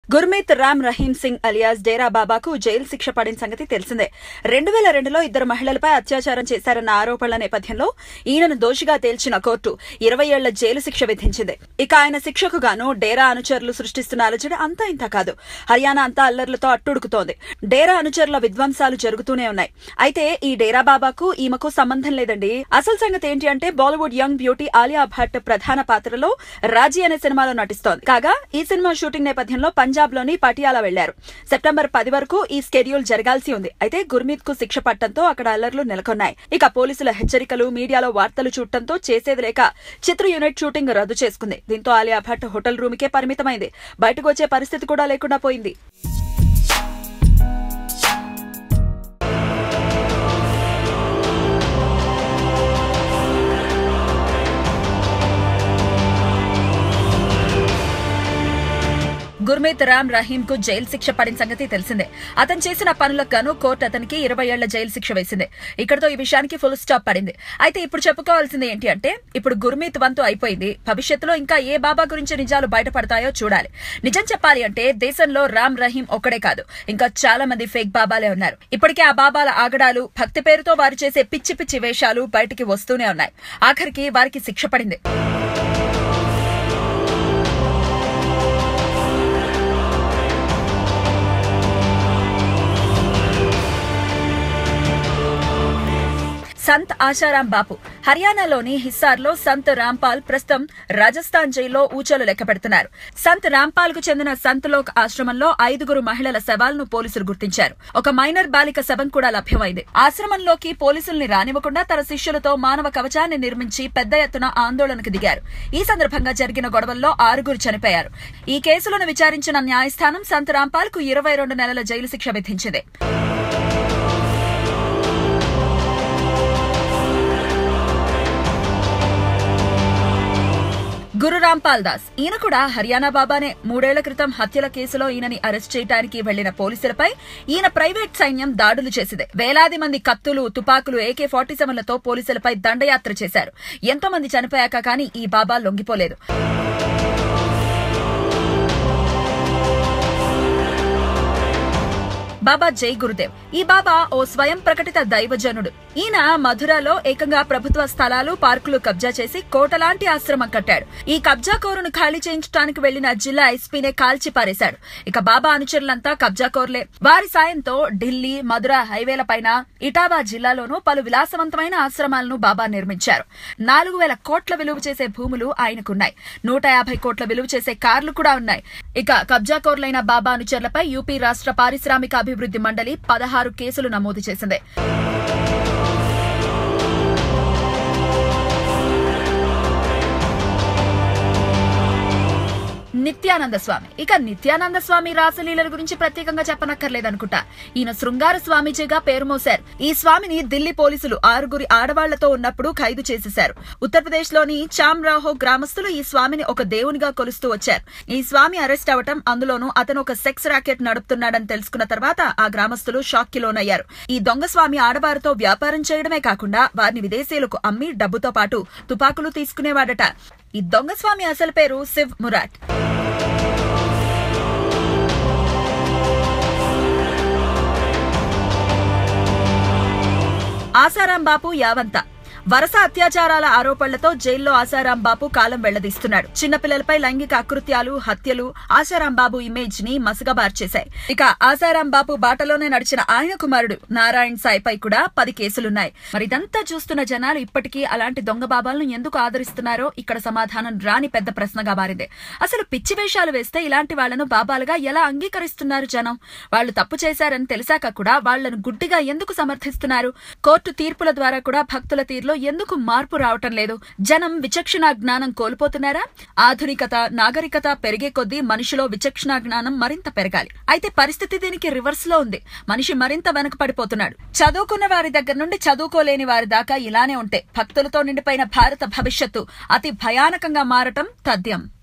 గుర్మీర్ Ram Rahim Singh alias Dera బాబాకు jail శిక్ష పడిన సంగతి తెలిసిందే. 2002లో ఇద్దరు మహిళలపై అత్యాచారం చేశారన్న ఆరోపణల నేపథ్యంలో ఈయనను దోషిగా తేల్చిన కోర్టు 20 ఏళ్ల జైలు శిక్ష విధించింది. ఇక ఆయన శిక్షకు గాను డేరా అనుచరులు సృష్టిస్తున్న అలజడి అంతా ఇంత కాదు. హర్యానా అంతా అల్లర్లతో అట్టుడుకుతోంది. డేరా అనుచరుల విధ్వంసాలు జరుగుతూనే ఉన్నాయి. అయితే ఈ డేరా బాబాకు ఈమెకు సంబంధం లేదండి. అసలు సంగతి ఏంటి అంటే బాలీవుడ్ యంగ్ బ్యూటీ ఆలియా భట్ ప్రధాన పాత్రలో రాజీ అనే సినిమాలో నటిస్తోంది. కాగా ఈ సినిమా షూటింగ్ నేపథ్యంలో పంజాబ్ లోని పటియాలా వెళ్లారు. సెప్టెంబర్ 10 వరకు ఈ స్కెడ్యూల్ జరగాల్సి ఉంది. అయితే గుర్మీత్ కు శిక్ష పట్టడంతో అక్కడ అల్లర్లు నెలకొన్నాయి. ఇక పోలీసుల హెచ్చరికలు, మీడియాలో వార్తలు చూడటంతో చేసేది లేక చిత్ర యూనిట్ షూటింగ్ రద్దు చేసుకుంది. దీంతో ఆలియా భట్ హోటల్ రూమ్కే పరిమితమైంది. బయటకు వచ్చే పరిస్థితి కూడా లేకుండా పోయింది. గుర్మీర్ రామ్ రహీం కు జైలు శిక్ష పడిన సంగతి తెలిసిందే. అతను చేసిన పనులకు గాను కోర్టు అతనికి 20 ఏళ్ల జైలు శిక్ష వేసింది. ఇక్కడతో ఈ విషయానికి ఫుల్ స్టాప్ పడింది. అయితే ఇప్పుడు చెప్పుకోవాల్సింది ఏంటి అంటే ఇప్పుడు గుర్మీత్ వంతు అయిపోయింది. భవిష్యత్తులో ఇంకా ఏ బాబా గురించి నిజాలు బయటపడతాయో చూడాలి. నిజం చెప్పాలి అంటే దేశంలో రామ్ రహీం ఒక్కడే కాదు, ఇంకా చాలా మంది ఫేక్ బాబాలే ఉన్నారు. ఇప్పటికే ఆ బాబాల ఆగడాలు, భక్తి పేరుతో వారు చేసే పిచ్చి పిచ్చి వేషాలు బయటికి వస్తూనే ఉన్నాయి. ఆఖరికి వారికి శిక్ష పడింది. సంత్ ఆశారాం బాపు హర్యానాలోని హిస్సార్లో సంత్ రాంపాల్ ప్రస్తుతం రాజస్థాన్ జైల్లో ఊచలు లెక్క పెడుతున్నారు. సంత్ రాంపాల్ కు చెందిన సంత్ లోక్ ఆశ్రమంలో 5 మహిళల శవాలను పోలీసులు గుర్తించారు. ఒక మైనర్ బాలిక శవం కూడా లభ్యమైంది. ఆశ్రమంలోకి పోలీసుల్ని రానివ్వకుండా తన శిష్యులతో మానవ కవచాన్ని నిర్మించి పెద్ద ఎత్తున ఆందోళనకు దిగారు. ఈ సందర్భంగా జరిగిన గొడవల్లో 6 చనిపోయారు. ఈ కేసులను విచారించిన న్యాయస్థానం సంత్ రాంపాల్ కు 22 నెలల జైలు శిక్ష విధించింది. గురు రాంపాల్ దాస్ ఈయన కూడా హర్యానా బాబానే. 3 ఏళ్ల క్రితం హత్యల కేసులో ఈయనని అరెస్ట్ చేయడానికి వెళ్లిన పోలీసులపై ఈయన ప్రైవేట్ సైన్యం దాడులు చేసింది. వేలాది మంది కత్తులు, తుపాకులు, AK-47లతో పోలీసులపై దండయాత్ర చేశారు. ఎంతో మంది చనిపోయాక కానీ ఈ బాబా లొంగిపోలేదు. బాబా జై గురుదేవ్. ఈ బాబా ఓ స్వయం ప్రకటిత దైవజనుడు. ఈయన మధురలో ఏకంగా ప్రభుత్వ స్థలాలు, పార్కులు కబ్జా చేసి కోటలాంటి ఆశ్రమం కట్టాడు. ఈ కబ్జాకోరును ఖాళీ చేయించడానికి వెళ్లిన జిల్లా ఎస్పీనే కాల్చి పారేశాడు. ఇక బాబా అనుచరులంతా కబ్జాకోర్లే. వారి సాయంతో ఢిల్లీ, మధుర హైవేలపైన ఇటావా జిల్లాలోనూ పలు విలాసవంతమైన ఆశ్రమాలను బాబా నిర్మించారు. 4000 కోట్ల విలువ చేసే భూములు ఆయనకున్నాయి. 150 కోట్ల విలువ చేసే కార్లు కూడా ఉన్నాయి. ఇక కబ్జాకోర్లైన బాబా అనుచరులపై యూపీ రాష్ట్ర పారిశ్రామిక అభివృద్ధి మండలి 16 కేసులు నమోదు చేసింది. నిత్యానంద స్వామి. ఇక నిత్యానంద స్వామి రాసలీలల గురించి ప్రత్యేకంగా చెప్పనక్కర్లేదనుకుంటా. ఈయన శృంగార స్వామీజీగా పేరు మోశారు. ఈ స్వామిని ఢిల్లీ పోలీసులు 6 ఆడవాళ్లతో ఉన్నప్పుడు ఖైదు చేసేశారు. ఉత్తరప్రదేశ్ లోని చామ్రాహో గ్రామస్తులు ఈ స్వామిని ఒక దేవునిగా కొలుస్తూ వచ్చారు. ఈ స్వామి అరెస్ట్ అవటం, అందులోనూ అతను ఒక సెక్స్ రాకెట్ నడుపుతున్నాడని తెలుసుకున్న తర్వాత ఆ గ్రామస్తులు షాక్ కి లోనయ్యారు. ఈ దొంగ స్వామి ఆడవారితో వ్యాపారం చేయడమే కాకుండా వారిని విదేశీయులకు అమ్మి డబ్బుతో పాటు తుపాకులు తీసుకునేవాడట. ఈ దొంగ స్వామి అసలు పేరు శివ్ మురాట్. ఆసారాం బాపు యావంత వరుస అత్యాచారాల ఆరోపణలతో జైల్లో ఆసారాం బాపు కాలం వెళ్లదీస్తున్నాడు. చిన్నపిల్లలపై లైంగిక అకృత్యాలు, హత్యలు ఆసారాం బాబు ఇమేజ్ ని మసకబార్చేశాయి. ఇక ఆసారాం బాపు బాటలోనే నడిచిన ఆయన కుమారుడు నారాయణ్ సాయ్ పై కూడా 10 కేసులున్నాయి. మరి ఇదంతా చూస్తున్న జనాలు ఇప్పటికీ అలాంటి దొంగ బాబాలను ఎందుకు ఆదరిస్తున్నారో ఇక్కడ సమాధానం రాని పెద్ద ప్రశ్నగా మారింది. అసలు పిచ్చి వేషాలు వేస్తే ఇలాంటి వాళ్లను బాబాలుగా ఎలా అంగీకరిస్తున్నారు జనం? వాళ్లు తప్పు చేశారని తెలిసాక కూడా వాళ్లను గుడ్డిగా ఎందుకు సమర్థిస్తున్నారు? కోర్టు తీర్పుల ద్వారా కూడా భక్తుల తీరులో ఎందుకు మార్పు రావటం లేదు? జనం విచక్షణ జ్ఞానం కోల్పోతున్నారా? ఆధునికత, నాగరికత పెరిగే కొద్దీ మనిషిలో విచక్షణ జ్ఞానం మరింత పెరగాలి. అయితే పరిస్థితి దీనికి రివర్స్ లో ఉంది. మనిషి మరింత వెనకపడిపోతున్నాడు. చదువుకున్న వారి దగ్గర నుండి చదువుకోలేని వారి దాకా ఇలానే ఉంటే భక్తులతో నిండిపోయిన భారత భవిష్యత్తు అతి భయానకంగా మారటం తథ్యం.